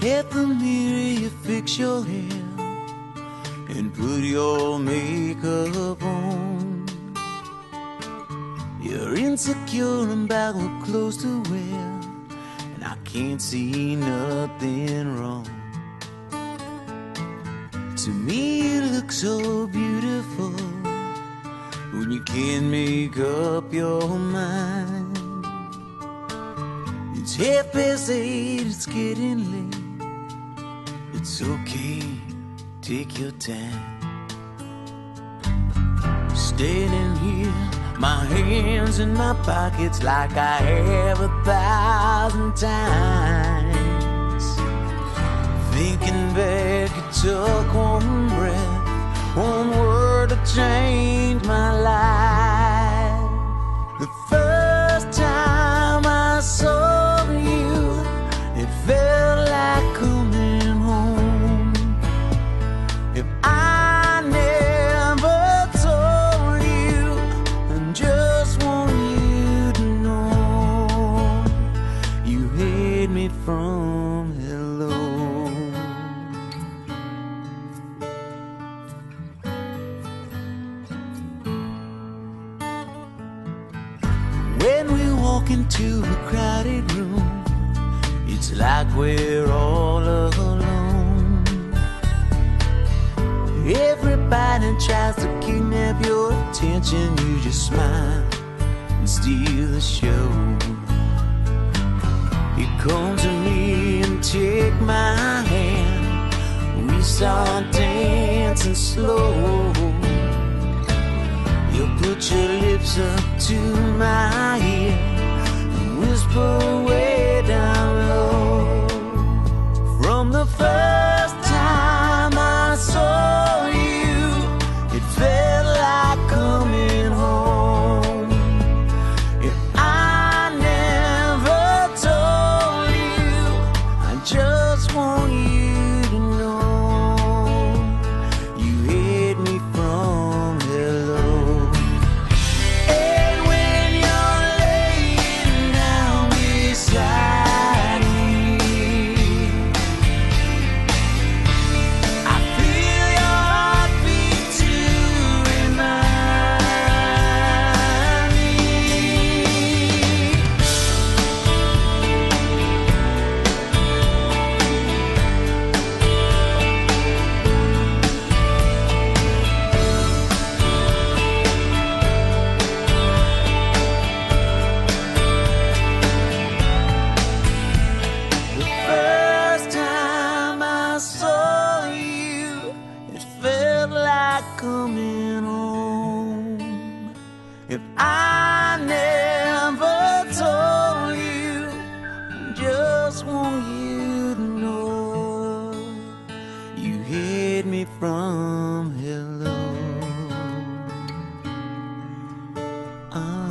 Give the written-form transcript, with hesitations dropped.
At the mirror you fix your hair and put your makeup on. You're insecure about what clothes to wear, and I can't see nothing wrong. To me you look so beautiful when you can't make up your mind. It's 8:30, it's getting late. It's okay, take your time. Standing here, my hands in my pockets like I have 1,000 times. Thinking back, it took one breath, one word to change my life. The first time I saw you, it felt like coming home. If I never told you, I just want you to know you hid me from hello. When we walk into a crowded room, it's like we're all alone. Everybody tries to kidnap your attention. You just smile and steal the show. You come to me and take my hand. We start dancing slow. You put your lips up to my ear and whisper way down low. From the first time I saw you, it felt like coming home. If I never told you, I just want you to know you hid me from hello. And when you're laying down beside me, I feel your heartbeat to remind the first time I saw you, it felt like coming home. If I never told you, I just want you to know you hid me from hello.